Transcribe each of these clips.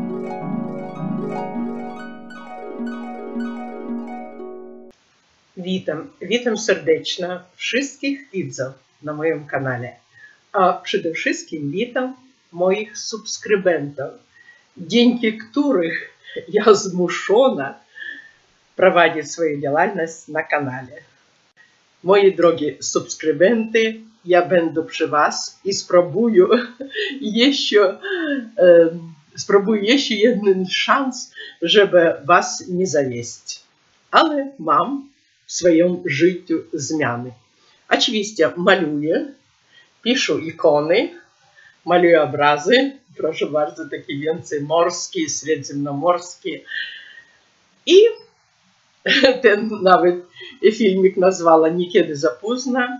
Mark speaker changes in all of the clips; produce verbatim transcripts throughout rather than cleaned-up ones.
Speaker 1: Witam, witam serdecznie wszystkich widzów na moim kanale, a przede wszystkim witam moich subskrybentów, dzięki których ja zmuszona prowadzić swoją działalność na kanale. Moi drogi subskrybenty, ja będę przy was i spróbuję jeszcze, e, spróbuję jeszcze jeden szans, żeby was nie zawieść. Ale mam w swoim życiu zmiany. Oczywiście maluję, piszę ikony, maluję obrazy, proszę bardzo, takie więcej morskie, śródziemnomorskie. I ten nawet filmik nazwała "Niekiedy za późno".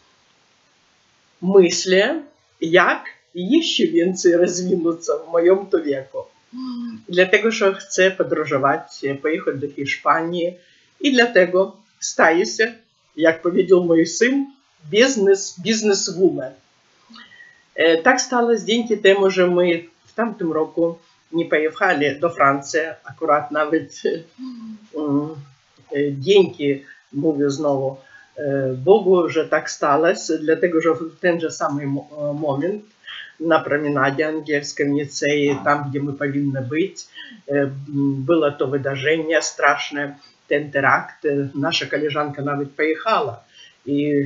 Speaker 1: Myślę, jak jeszcze więcej rozwinąć w moim to wieku. Dlatego, że chcę podróżować, pojechać do Hiszpanii i dlatego staję się, jak powiedział mój syn, biznes, bizneswoman. Tak stało dzięki temu, że my w tamtym roku nie pojechali do Francji, akurat nawet um, dzięki, mówię znowu, Bogu, że tak stało, dlatego, że w ten же самий moment na promenadzie angielskim Nicei, tam, gdzie my powinny być, było to wydarzenie straszne, ten terakt. Nasza koleżanka nawet pojechała. I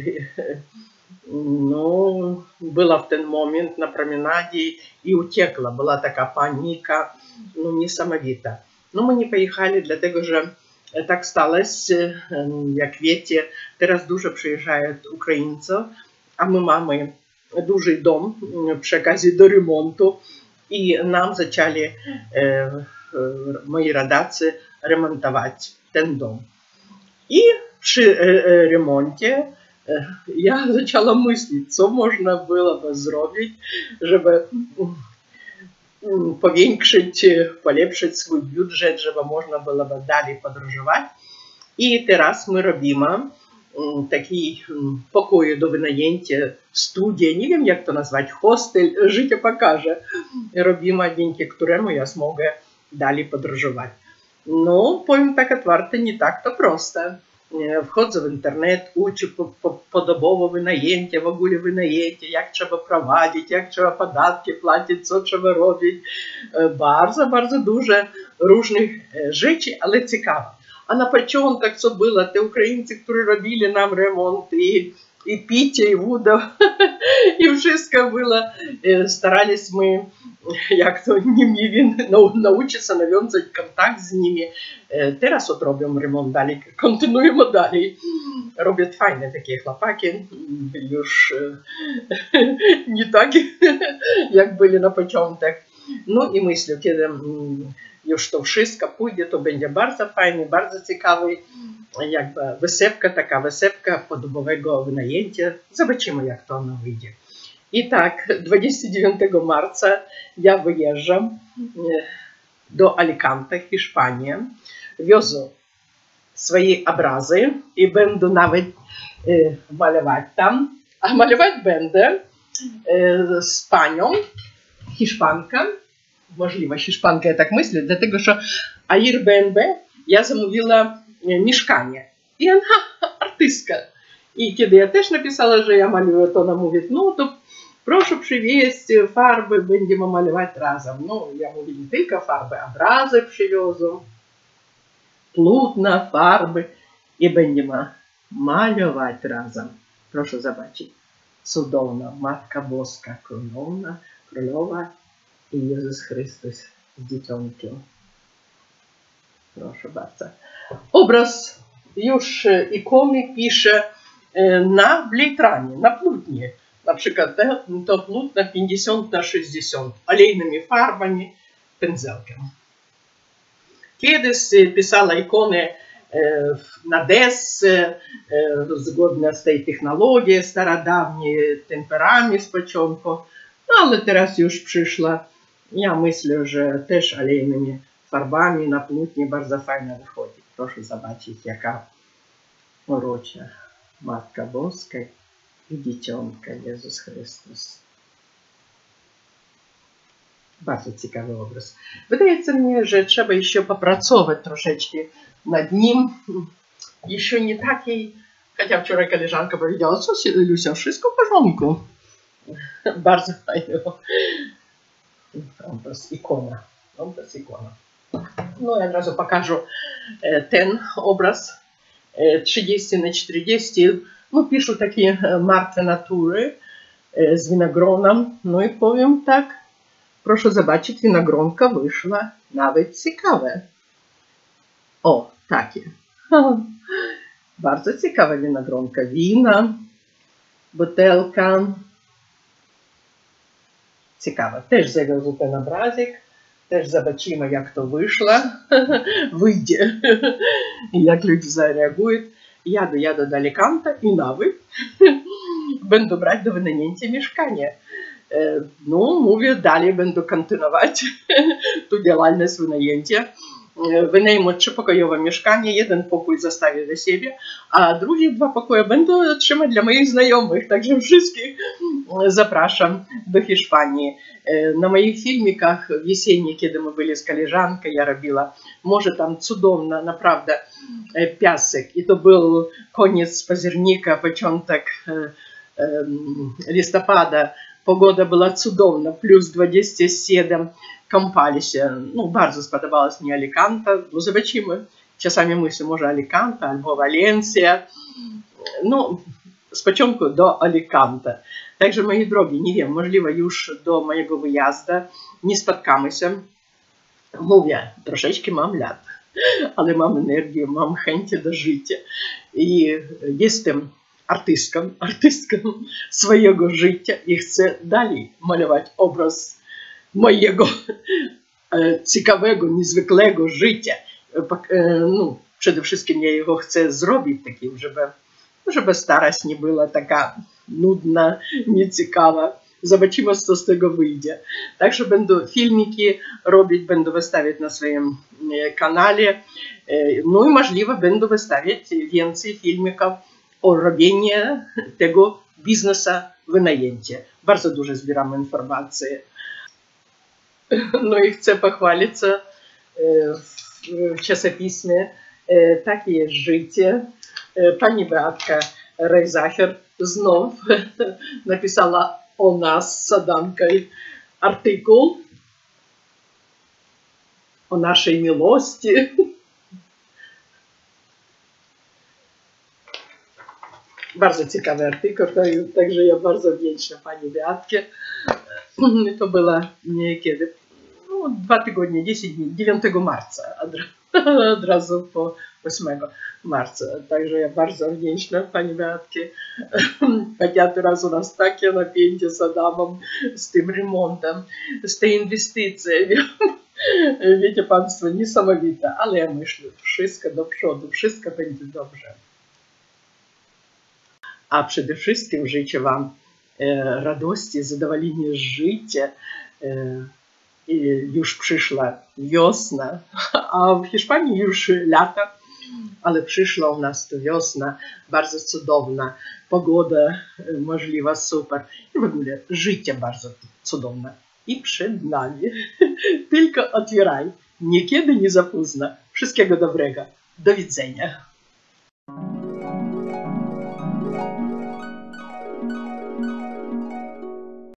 Speaker 1: no, była w ten moment na promenadzie i uciekła. Była taka panika, no, niesamowita. No, my nie pojechali, dlatego, że tak stało, jak wiecie, teraz dużo przyjeżdżają Ukraińców, a my mamy duży dom przy okazji do remontu i nam zaczęli e, moi rodacy remontować ten dom. I przy remoncie ja zaczęła myśleć, co można byłoby zrobić, żeby powiększyć, polepszyć swój budżet, żeby można byłoby dalej podróżować. I teraz my robimy taki pokój do wynajęcia, studię, nie wiem jak to nazwać, hostel, życie pokaże. Robimy, dzięki któremu ja mogę dalej podróżować. No, powiem tak otwarcie, nie tak to prosto. Wchodzę w internet, uczę podobowo wynajęcia, w ogóle wynajęcia, jak trzeba prowadzić, jak trzeba podatki płacić, co trzeba robić. Bardzo, bardzo dużo różnych rzeczy, ale ciekawe. A na początek co było, te Ukraińcy, którzy robili nam remont, i, i picie, i woda, i wszystko było. Starались my, jak to nie wiem, nauczyć nawiązać kontakt z nimi. Teraz odrobią remont dalej, kontynuujemy dalej. Robią fajne takie chłopaki, już nie tak, jak byli na początek. No i myślę, kiedy już to wszystko pójdzie, to będzie bardzo fajny, bardzo ciekawy, jakby wysepka, taka wysepka podobowego wynajęcia. Zobaczymy, jak to ono wyjdzie. I tak, dwudziestego dziewiątego marca ja wyjeżdżam do Alicante, Hiszpania. Wiozę swoje obrazy i będę nawet malować tam. A malować będę z panią, Hiszpanką. Możliwe, Hiszpanka, ja tak myślę, dlatego, że Airbnb ja zamówiła mieszkanie. I ona artystka. I kiedy ja też napisała, że ja maluję, to ona mówi, no to proszę przywieźć farby, będziemy malować razem. No, ja mówię, nie tylko farby, obrazy przywiozę, płótna, farby i będziemy malować razem. Proszę zobaczyć. Cudowna Matka Boska, Królowa, Królowa i Jezus Chrystus z dzieciątkiem. Proszę bardzo. Obraz już ikony piszę na blitranie, na płótnie. Na przykład to płótno pięćdziesiąt na sześćdziesiąt, olejnymi farbami, pędzelkiem. Kiedyś pisała ikony na desce, zgodnie z tej technologii starodawniej, temperami z początku. No ale teraz już przyszła. Ja myślę, że też olejnymi farbami na płótnie bardzo fajnie wychodzi. Proszę zobaczyć, jaka urocza Matka Boska i Dzieciątka Jezus Chrystus. Bardzo ciekawy obraz. Wydaje mi się, że trzeba jeszcze popracować troszeczkę nad nim. Jeszcze nie taki, chociaż wczoraj koleżanka powiedziała, co się, Lucia, wszystko w porządku. Bardzo fajny obraz, ikona. Obraz, ikona. No i od razu pokażę ten obraz trzydzieści na czterdzieści. No piszę takie martwe natury z winogronem. No i powiem tak, proszę zobaczyć, winogronka wyszła nawet ciekawe. O, takie. Bardzo ciekawa winogronka. Wina, butelka. Ciekawe. Też zawiozę ten obrazek. Też zobaczymy, jak to wyszło. Wyjdzie. I jak ludzie zareagują. Jadę, jadę do Alicante i nawet będę brać do wynajęcia mieszkanie. No, mówię, dalej będę kontynuować tu działalność wynajęcia. Wynajmę trzypokojowe mieszkanie, jeden pokój zostawię dla siebie, a drugie dwa pokoje będę trzymać dla moich znajomych. Także wszystkich zapraszam do Hiszpanii. Na moich filmikach wesiennie, kiedy my byli z koleżanką, ja robiła, może tam cudowna, naprawdę, piasek. I to był koniec października, początek listopada. Pogoda była cudowna, plus dwadzieścia siedem, kąpali się. No, bardzo spodobałaś mi Alicante. No, zobaczymy. Czasami myślę, może Alicante albo Walencja. No, z początku do Alicante. Także, moi drogi, nie wiem, możliwe już do mojego wyjazdu nie spotkamy się. Mówię, troszeczkę mam lat, ale mam energię, mam chęć do życia. I jestem artystką, artystką swojego życia i chcę dalej malować obraz mojego ciekawego, niezwykłego życia. No, przede wszystkim ja jego chcę zrobić takim, żeby, żeby starość nie była taka nudna, nieciekawa. Zobaczymy, co z tego wyjdzie. Także będę filmiki robić, będę wystawiać na swoim kanale. No i możliwe będę wystawiać więcej filmików o robieniu tego biznesu wynajęcia. Bardzo dużo zbieram informacji. No i chcę pochwalić w czasopismie Takie jest życie. Pani Beatka Reisacher znów napisała o nas z Adanką artykuł o naszej miłości. Bardzo ciekawy artykuł, także ja bardzo wdzięczna pani Beatkie. To było niekiedy, no, dwa tygodnie, dziesięć dni, dziewiątego marca, od razu po ósmego marca. Także ja bardzo wdzięczna pani Beatkie. Chociaż teraz u nas takie napięcie z Adamem, z tym remontem, z tej inwestycją. Wiecie państwo, niesamowite, ale ja myślę, wszystko do przodu, wszystko będzie dobrze. A przede wszystkim życzę wam e, radości, zadowolenia z życia. E, już przyszła wiosna, a w Hiszpanii już lato, ale przyszła u nas to wiosna, bardzo cudowna, pogoda możliwa, super. I w ogóle życie bardzo cudowne. I przed nami. Tylko otwieraj, niekiedy nie za późno. Wszystkiego dobrego. Do widzenia.